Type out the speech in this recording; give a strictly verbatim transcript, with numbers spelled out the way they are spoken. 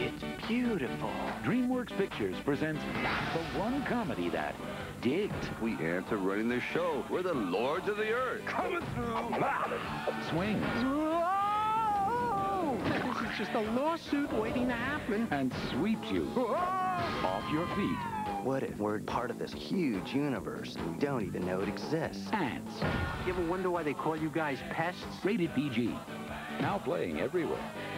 It's beautiful. DreamWorks Pictures presents the one comedy that digs. We ants are running the show. We're the lords of the earth. Coming through. Swings. Whoa! This is just a lawsuit waiting to happen. And sweeps you off your feet. What if we're part of this huge universe and we don't even know it exists? Antz. You ever wonder why they call you guys pests? Rated P G. Now playing everywhere.